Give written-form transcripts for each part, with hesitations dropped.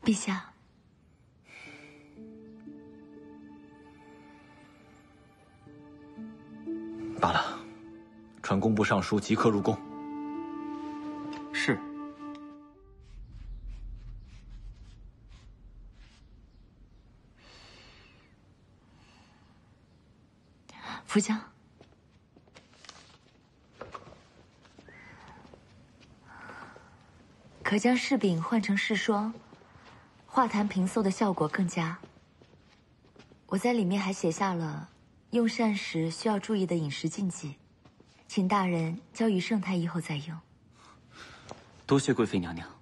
陛下， 罢了，传工部尚书即刻入宫。 是。 福将，可将柿饼换成柿霜，化痰平嗽的效果更佳。我在里面还写下了用膳时需要注意的饮食禁忌，请大人交于圣太医后再用。 多谢贵妃娘娘。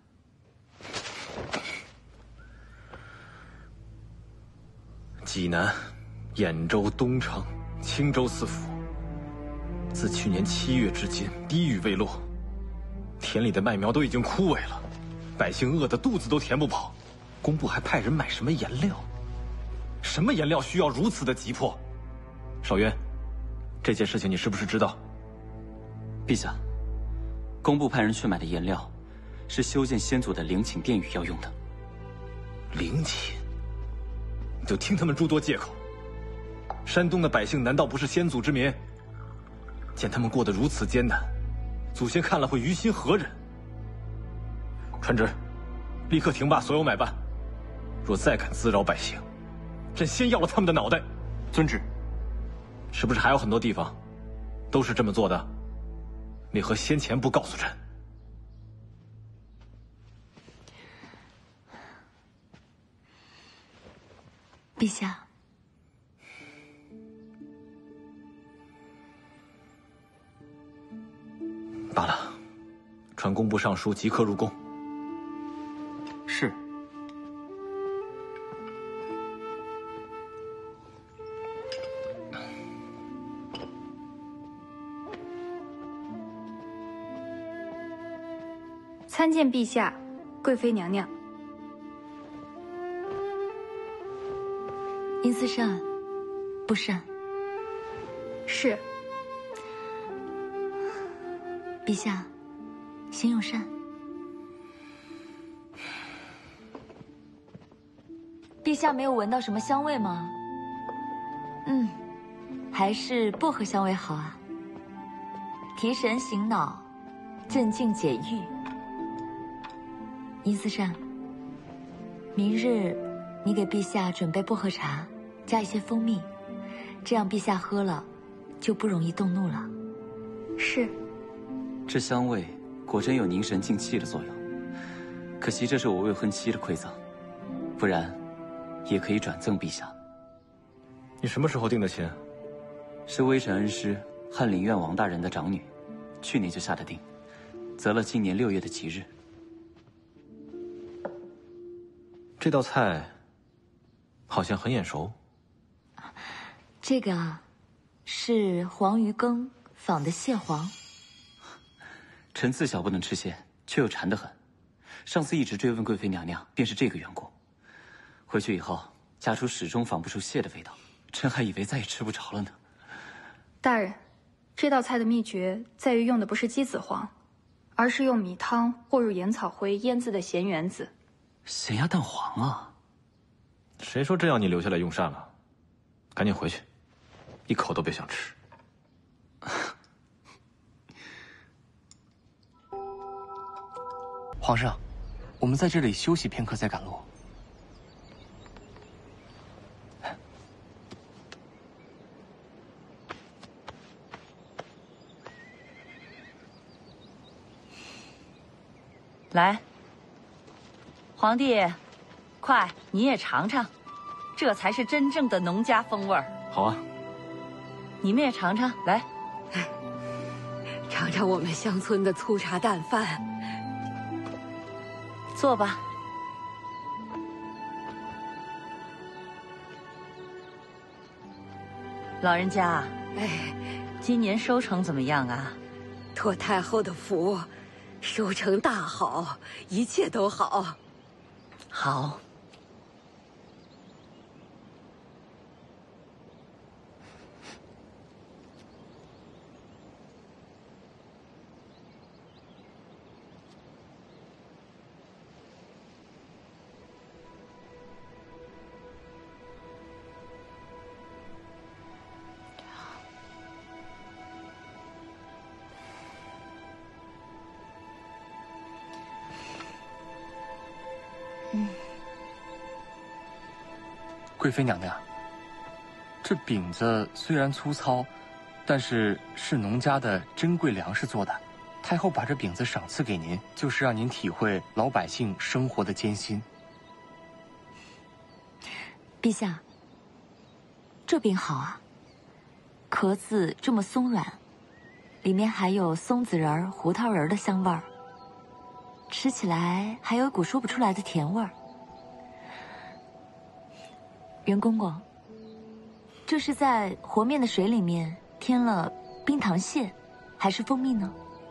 济南、兖州、东城、青州四府，自去年7月至今，滴雨未落，田里的麦苗都已经枯萎了，百姓饿得肚子都填不饱。工部还派人买什么颜料？什么颜料需要如此的急迫？少渊，这件事情你是不是知道？ 陛下，工部派人去买的颜料，是修建先祖的陵寝殿宇要用的。 陵寝？你就听他们诸多借口。山东的百姓难道不是先祖之民？见他们过得如此艰难，祖先看了会于心何忍？传旨，立刻停罢所有买办。若再敢滋扰百姓，朕先要了他们的脑袋。 遵旨。 是不是还有很多地方都是这么做的？你何先前不告诉朕？ 陛下， 罢了，传工部尚书即刻入宫。 是。 参见陛下，贵妃娘娘。 因私善，不善。 是。 陛下，先用膳。陛下没有闻到什么香味吗？还是薄荷香味好啊，提神醒脑，镇静解郁。殷思善，明日你给陛下准备薄荷茶，加一些蜂蜜，这样陛下喝了就不容易动怒了。 是。 这香味果真有凝神静气的作用，可惜这是我未婚妻的馈赠，不然也可以转赠陛下。 你什么时候定的亲？ 是微臣恩师翰林院王大人的长女，去年就下的定，择了今年6月的吉日。 这道菜好像很眼熟。 这个啊，是黄鱼羹仿的蟹黄。 臣自小不能吃蟹，却又馋得很。上次一直追问贵妃娘娘，便是这个缘故。回去以后，家厨始终仿不出蟹的味道，臣还以为再也吃不着了呢。 大人，这道菜的秘诀在于用的不是鸡子黄，而是用米汤和入盐草灰腌制的咸圆子。 咸鸭蛋黄啊！ 谁说朕要你留下来用膳了？赶紧回去，一口都别想吃。 皇上，我们在这里休息片刻再赶路。 来，皇帝，快，你也尝尝，这才是真正的农家风味儿。 好啊， 你们也尝尝，来， 尝尝我们乡村的粗茶淡饭。 坐吧。老人家，今年收成怎么样啊？ 托太后的福，收成大好，一切都好。 好。 贵妃娘娘，这饼子虽然粗糙，但是农家的珍贵粮食做的。太后把这饼子赏赐给您，就是让您体会老百姓生活的艰辛。 陛下，这饼好啊，壳子这么松软，里面还有松子仁、胡桃仁的香味儿，吃起来还有一股说不出来的甜味儿。袁公公，这是在和面的水里面添了冰糖蟹，还是蜂蜜呢？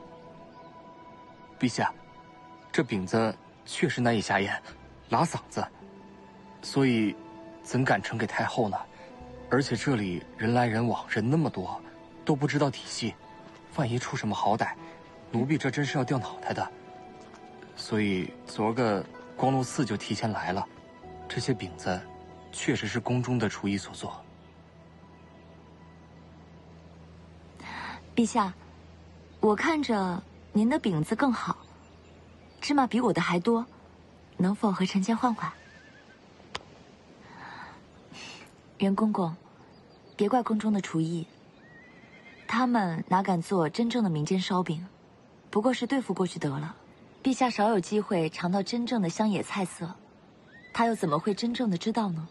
陛下，这饼子确实难以下咽，拉嗓子，所以怎敢呈给太后呢？而且这里人来人往，人那么多，都不知道体系，万一出什么好歹，奴婢这真是要掉脑袋的。所以昨儿个光禄寺就提前来了，这些饼子确实是宫中的厨艺所做。 陛下，我看着您的饼子更好，芝麻比我的还多，能否和臣妾换换？袁公公，别怪宫中的厨艺，他们哪敢做真正的民间烧饼，不过是对付过去得了。陛下少有机会尝到真正的乡野菜色，他又怎么会真正的知道呢？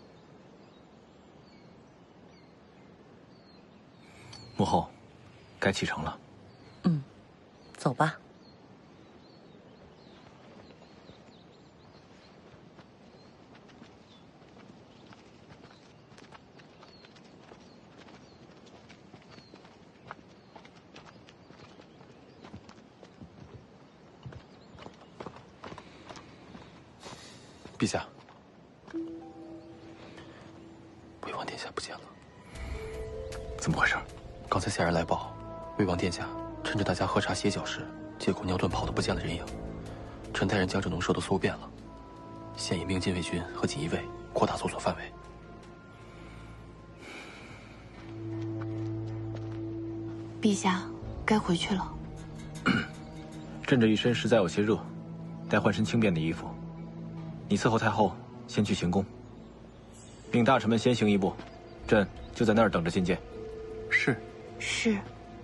母后，该启程了。 走吧。 陛下，魏王殿下不见了。怎么回事？刚才下人来报，魏王殿下趁着大家喝茶歇脚时，借口尿遁跑得不见了人影。臣带人将这农舍都搜遍了，现已命禁卫军和锦衣卫扩大搜索范围。 陛下，该回去了。 朕这一身实在有些热，待换身轻便的衣服。你伺候太后，先去行宫。命大臣们先行一步，朕就在那儿等着觐见。 是。 是。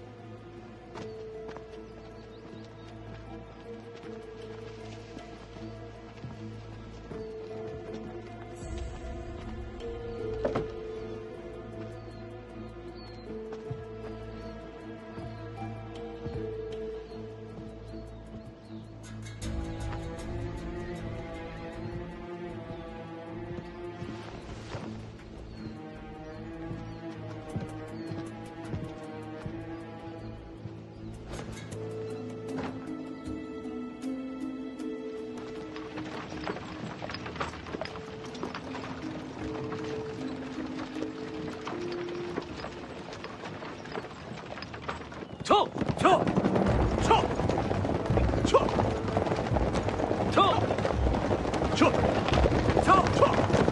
撤！撤！撤！撤！撤！撤！撤！撤！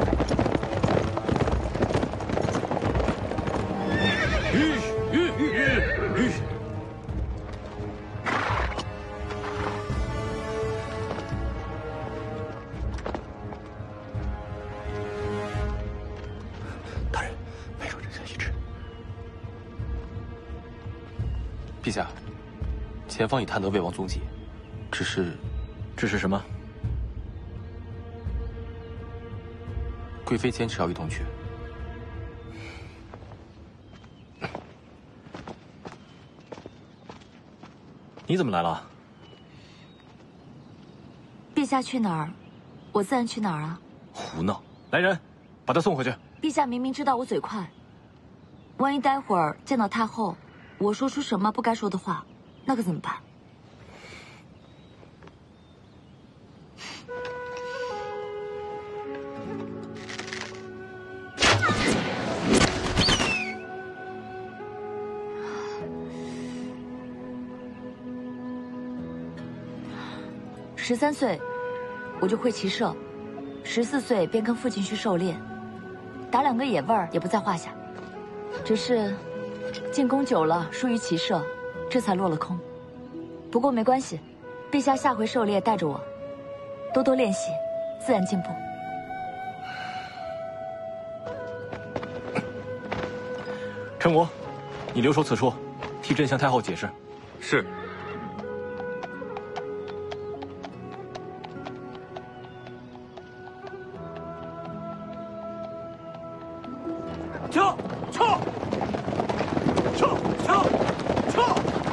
大人，没说人下一旨。陛下，前方已探得魏王踪迹，只是什么？ 贵妃坚持要一同去。 你怎么来了？ 陛下去哪儿，我自然去哪儿啊！ 胡闹！来人，把他送回去。 陛下明明知道我嘴快，万一待会儿见到太后，我说出什么不该说的话，那可怎么办？13岁，我就会骑射；14岁便跟父亲去狩猎，打2个野味儿也不在话下。只是进宫久了，疏于骑射，这才落了空。不过没关系，陛下下回狩猎带着我，多多练习。 自然进步。 陈国，你留守此处，替朕向太后解释。 是。 撤！撤！撤！撤！撤！